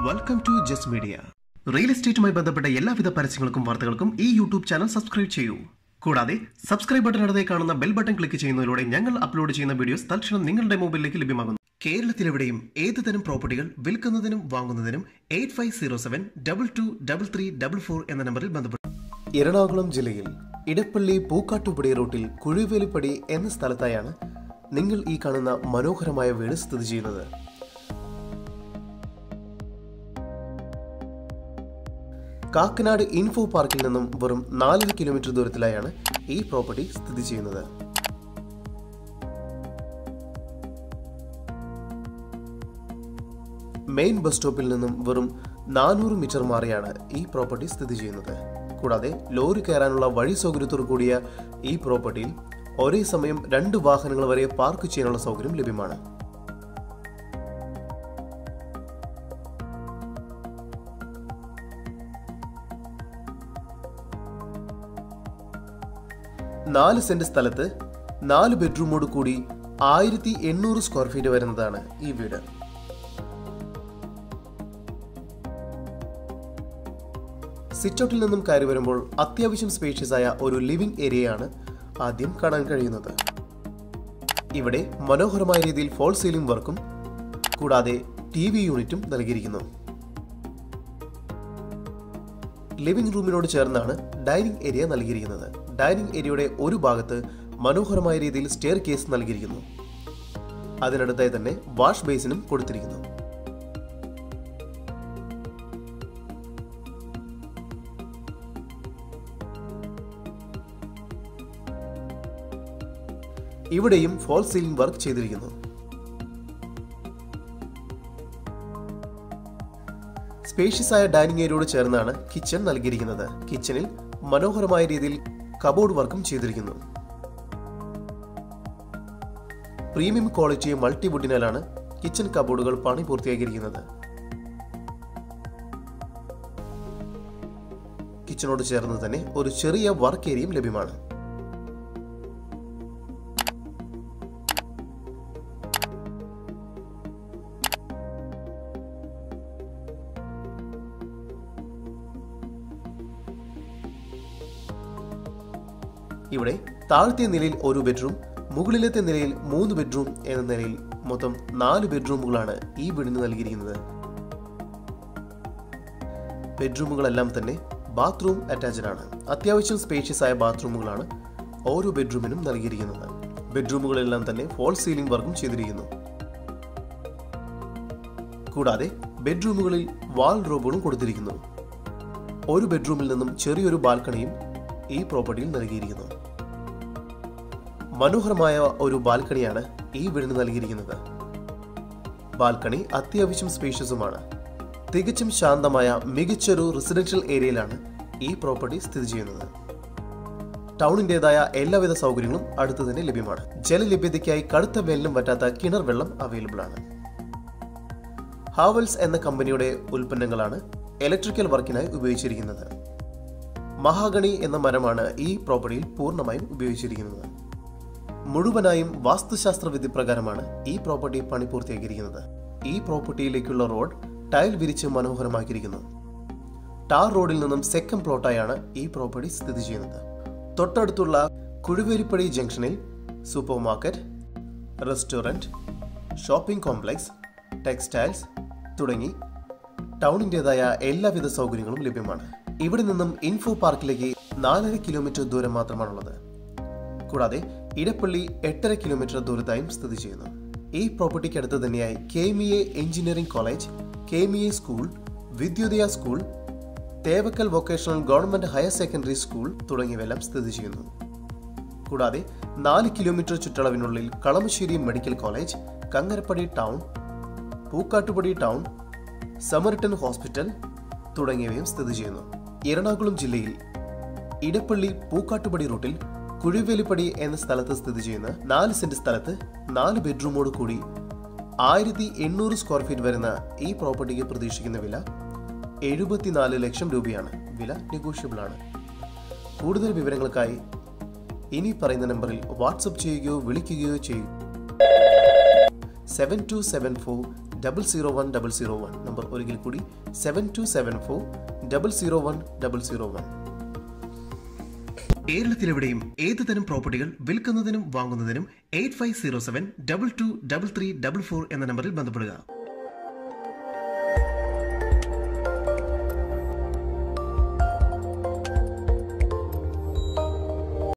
Welcome to just media. Real എസ്റ്റേറ്റുമായി ബന്ധപ്പെട്ട എല്ലാവിധ പരസ്യങ്ങൾക്കും വാർത്തകൾക്കും ഈ യൂട്യൂബ് ചാനൽ സബ്സ്ക്രൈബ് ചെയ്യൂ. കൂടാതെ സബ്സ്ക്രൈബ് ബട്ടണിനടുത്തായി കാണുന്ന ബെൽ ബട്ടൺ ക്ലിക്ക് ചെയ്യുന്നതിലൂടെ ഞങ്ങൾ അപ്ലോഡ് ചെയ്യുന്ന വീഡിയോസ് തൽക്ഷണം നിങ്ങളുടെ മൊബൈലിലേക്ക് ലഭ്യമാകുന്നു. കേരളത്തിലെവിടെയും ഏതുതരം പ്രോപ്പർട്ടികൾ വിൽക്കുന്നതിനും വാങ്ങുന്നതിനും 8507-223344 എന്ന നമ്പറിൽ ബന്ധപ്പെടും. എറണാകുളം ജില്ലയിൽ ഇടപ്പള്ളി പൂക്കാട്ടുപടി റൂട്ടിൽ കുഴിവേലിപ്പടി എന്ന സ്ഥലത്തായാണ് നിങ്ങൾ ഈ കാണുന്ന മനോഹരമായ വീട് സ്ഥിതി ചെയ്യുന്നത്. കാക്കനാട് ഇൻഫോ പാർക്കിൽ നിന്നും വെറും 4 കിലോമീറ്റർ ദൂരത്തിലായാണ് ഈ പ്രോപ്പർട്ടി സ്ഥിതി ചെയ്യുന്നത്. മെയിൻ ബസ് സ്റ്റോപ്പിൽ നിന്നും വെറും 400 മീറ്റർ മാറിയാണ് ഈ പ്രോപ്പർട്ടി സ്ഥിതി ചെയ്യുന്നത്. കൂടാതെ ലോറി കയറാനുള്ള വഴി സൗകര്യത്തോടു കൂടിയ ഈ പ്രോപ്പർട്ടിയിൽ ഒരേ സമയം 2 വാഹനങ്ങൾ വരെ പാർക്ക് ചെയ്യാനുള്ള സൗകര്യം ലഭ്യമാണ്. നാല് സെന്റ് സ്ഥലത്ത് 4 ബെഡ്റൂമോട് കൂടി 1800 സ്ക്വയർ ഫീറ്റ് വരുന്നതാണ് ഈ വീട്. സിറ്റൗട്ടിൽ നിന്നും കയറി വരുമ്പോൾ അത്യാവശ്യം സ്പേഷ്യസ് ആയ ഒരു ലിവിംഗ് ഏരിയയാണ് ആദ്യം കാണാൻ കഴിയുന്നത്. ഇവിടെ മനോഹരമായ രീതിയിൽ ഫോൾ സീലിംഗ് വർക്കും കൂടാതെ TV യൂണിറ്റും നൽകിയിരിക്കുന്നു. ലിവിംഗ് റൂമിനോട് ചേർന്നാണ് ഡൈനിങ് ഏരിയ നൽകിയിരിക്കുന്നത്. ഡൈനിങ് ഏരിയയുടെ ഒരു ഭാഗത്ത് മനോഹരമായ രീതിയിൽ സ്റ്റെയർ കേസ് നൽകിയിരിക്കുന്നു. അതിനടുത്തായി തന്നെ വാഷ് ബേസിനും കൊടുത്തിരിക്കുന്നു. ഇവിടെയും ഫോൾ സീലിംഗ് വർക്ക് ചെയ്തിരിക്കുന്നു. സ്പേഷ്യസ് ആയ ഡൈനിങ് ഏരിയയോട് ചേർന്നാണ് കിച്ചൺ നൽകിയിരിക്കുന്നത്. കിച്ചണിൽ മനോഹരമായ രീതിയിൽ കബോർഡ് വർക്കും ചെയ്തിരിക്കുന്നു. പ്രീമിയം ക്വാളിറ്റി മൾട്ടിവുഡിനാലാണ് കിച്ചൺ കബോർഡുകൾ പണി പൂർത്തിയാക്കിയിരിക്കുന്നത്. കിച്ചണോട് ചേർന്ന് തന്നെ ഒരു ചെറിയ വർക്ക് ഏരിയയും ലഭ്യമാണ്. ഇവിടെ താഴത്തെ നിലയിൽ ഒരു ബെഡ്റൂം, മുകളിലത്തെ നിലയിൽ 3 ബെഡ്റൂം എന്ന നിലയിൽ മൊത്തം 4 ബെഡ്റൂമുകളാണ് ഈ വീടിന് നൽകിയിരിക്കുന്നത്. ബെഡ്റൂമുകളെല്ലാം തന്നെ ബാത്റൂം അറ്റാച്ച്ഡ് ആണ്. അത്യാവശ്യം സ്പേഷ്യസ് ആയ ബാത്റൂമുകളാണ് ഓരോ ബെഡ്റൂമിനും നൽകിയിരിക്കുന്നത്. ബെഡ്റൂമുകളെല്ലാം തന്നെ ഫോൾ സീലിംഗ് വർക്കും ചെയ്തിരിക്കുന്നു. കൂടാതെ ബെഡ്റൂമുകളിൽ വാൾ റോബുകളും കൊടുത്തിരിക്കുന്നു. ഒരു ബെഡ്റൂമിൽ നിന്നും ചെറിയൊരു ബാൽക്കണിയും ഈ പ്രോപ്പർട്ടിയിൽ നൽകിയിരിക്കുന്നു. മനോഹരമായ ഒരു ബാൽക്കണിയാണ് ഈ വീടിന് നൽകിയിരിക്കുന്നത്. ബാൽക്കണി അത്യാവശ്യം സ്പേഷ്യസുമാണ്. തികച്ചും ശാന്തമായ മികച്ചൊരു റെസിഡൻഷ്യൽ ഏരിയയിലാണ് ഈ പ്രോപ്പർട്ടി സ്ഥിതി ചെയ്യുന്നത്. ടൗണിൻ്റെതായ എല്ലാവിധ സൗകര്യങ്ങളും അടുത്ത് തന്നെ ലഭ്യമാണ്. ജലലഭ്യതയ്ക്കായി കടുത്ത വേനലും പറ്റാത്ത കിണർ വെള്ളം അവൈലബിൾ ആണ്. ഹാവൽസ് എന്ന കമ്പനിയുടെ ഉൽപ്പന്നങ്ങളാണ് ഇലക്ട്രിക്കൽ വർക്കിനായി ഉപയോഗിച്ചിരിക്കുന്നത്. മഹാഗണി എന്ന മരമാണ് ഈ പ്രോപ്പർട്ടിയിൽ പൂർണ്ണമായും ഉപയോഗിച്ചിരിക്കുന്നത്. മുഴുവനായും വാസ്തുശാസ്ത്ര വിധി പ്രകാരമാണ് ഈ പ്രോപ്പർട്ടി പണി പൂർത്തിയാക്കിയിരിക്കുന്നത്. ഈ പ്രോപ്പർട്ടിയിലേക്കുള്ള റോഡ് ടൈൽ വിരിച്ച് മനോഹരമാക്കിയിരിക്കുന്നു. ടാർ റോഡിൽ നിന്നും സെക്കൻഡ് പ്ലോട്ടായാണ് ഈ പ്രോപ്പർട്ടി സ്ഥിതി ചെയ്യുന്നത്. തൊട്ടടുത്തുള്ള കുഴിവേലിപ്പടി ജംഗ്ഷനിൽ super market, restaurant, shopping complex, textiles തുടങ്ങി ടൗണിൻ്റെതായ എല്ലാവിധ സൗകര്യങ്ങളും ലഭ്യമാണ്. ഇവിടെ നിന്നും ഇൻഫോ പാർക്കിലേക്ക് 4.5 കിലോമീറ്റർ ദൂരം മാത്രമാണുള്ളത്. കൂടാതെ ഇടപ്പള്ളി 8.5 കിലോമീറ്റർ ദൂരത്തായും സ്ഥിതി ചെയ്യുന്നു. ഈ പ്രോപ്പർട്ടിക്ക് അടുത്ത് തന്നെയായി KMEA engineering college, KMEA school, Vidyodaya school, Thevakkal vocational government higher secondary school തുടങ്ങിയവയെല്ലാം സ്ഥിതി ചെയ്യുന്നു. കൂടാതെ 4 കിലോമീറ്റർ ചുറ്റളവിനുള്ളിൽ Kalamassery medical college, Kangarappady town, Pookkattupady town, Samaritan hospital തുടങ്ങിയവയും സ്ഥിതി ചെയ്യുന്നു. എറണാകുളം ജില്ലയിൽ ഇടപ്പള്ളി പൂക്കാട്ടുപടി റൂട്ടിൽ കുഴിവേലിപ്പടി എന്ന സ്ഥലത്ത് സ്ഥിതി ചെയ്യുന്ന 4 സെന്റ് സ്ഥലത്ത് 4 ബെഡ്റൂമോട് കൂടി 1800 സ്ക്വയർ ഫീറ്റ് വരുന്ന ഈ പ്രോപ്പർട്ടിക്ക് പ്രതീക്ഷിക്കുന്ന വില 74 ലക്ഷം രൂപയാണ്. വില നെഗോഷ്യബിൾ ആണ്. കൂടുതൽ വിവരങ്ങൾക്കായി ഇനി പറയുന്ന നമ്പറിൽ വാട്സ്ആപ്പ് ചെയ്യുകയോ വിളിക്കുകയോ ചെയ്യൂ. 7274 7274-001-001. നമ്പർ ഒരിക്കൽ കൂടി 7274-001-001. കേരളത്തിലെവിടെയും ഏതുതരം പ്രോപ്പർട്ടികൾ വിൽക്കുന്നതിനും വാങ്ങുന്നതിനും 8507-223344 എന്ന നമ്പറിൽ ബന്ധപ്പെടുക.